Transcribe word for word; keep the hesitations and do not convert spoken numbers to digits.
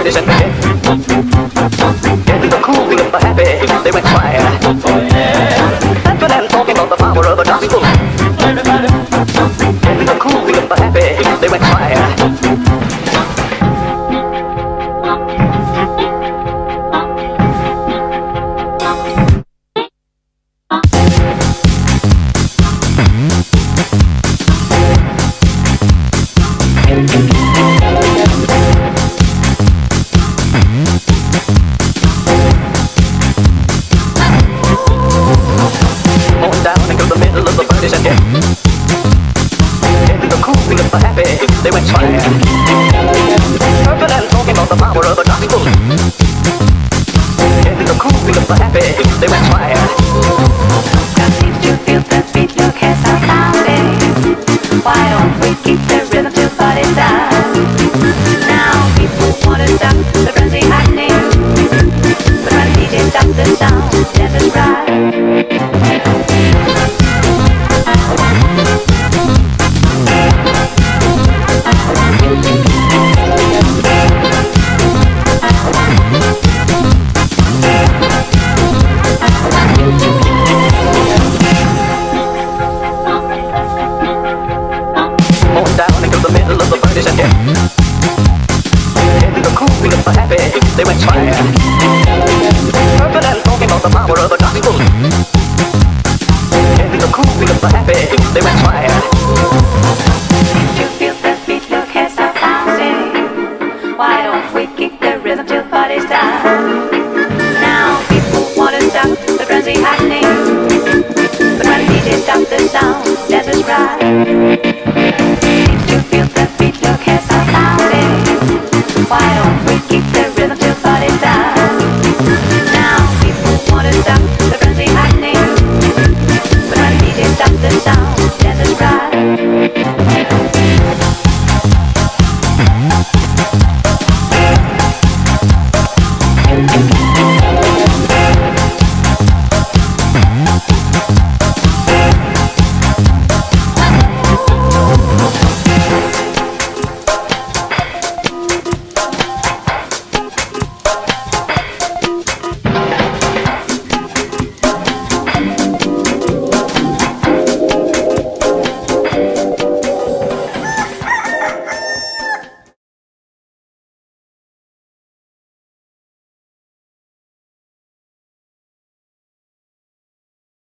party set. Getting the cool, feeling the happy, they went fire. Laughing and talking about the power of a gospel. Getting the cool, feeling the happy, they went fire. They went fire. Purple and talking about the power of the gospel. Getting the cool, feeling the happy, they went fire. Just seems to feel the beat, look at our happy. Why don't we keep the rhythm till body's down? Now people wanna stop the frenzy happening, but when the D J stops the sound, dance is right. They went fire. Purple and talking about the power of the gospel. Getting the cool, feeling the happy, they went fire. Seems to feel the beat, look at our bouncing. Why don't we keep the rhythm till body's down? Now people wanna stop the frenzy happening, but when the D J stops the sound, dance is right. Seems to feel the beat, look at our bouncing. Why don't we keep the rhythm till body's down? Now people wanna stop the frenzy happening, but when the D J stops the sound, dance is right. Thank you.